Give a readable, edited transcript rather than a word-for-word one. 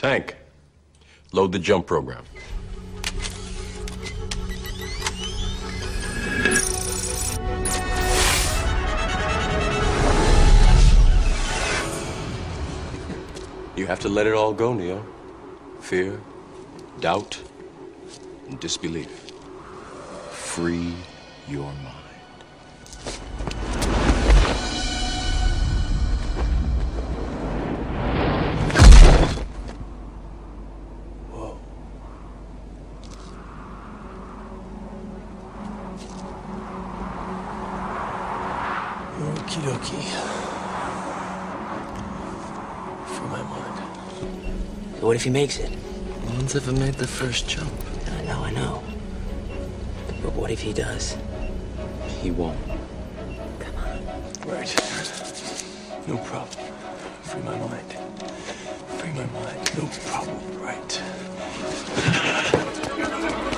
Tank, load the jump program. You have to let it all go, Neo. Fear, doubt, and disbelief. Free your mind. Whoa. Okie dokie. Free my mind. So what if he makes it? No one's ever made the first jump. I know. But what if he does? He won't. Come on. Right. No problem. Free my mind. Free my mind. No problem. Right.